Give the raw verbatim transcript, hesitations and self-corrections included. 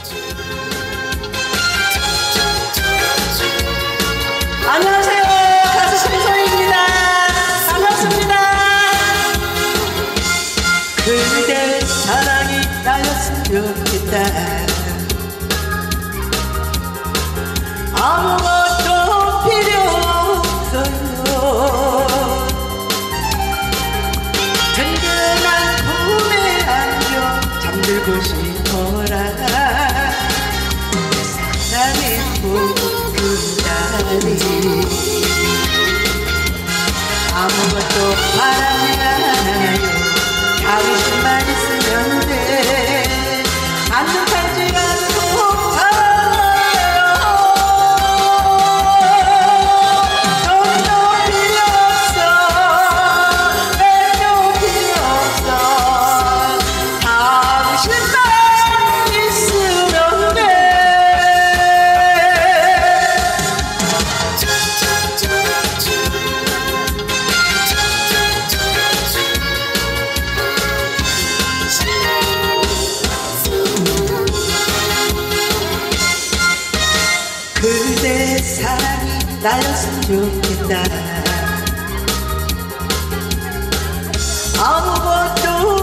안녕하세요, 가수 심소희입니다. 반갑습니다. 그대 사랑이 나였으면 좋겠다. 아무것도 필요 없어요. 든든한 품에 안겨 잠들고 싶어라. 사랑의 그날이 아무것도 바라지 않아요. 당신만 있으면 돼. 안녕 팔지 않고 살아요. 돈도 필요 없어, 돈도 필요 없어. 당신만 있으면 돼. 그대 사랑이 나였으면 좋겠다. 아무것도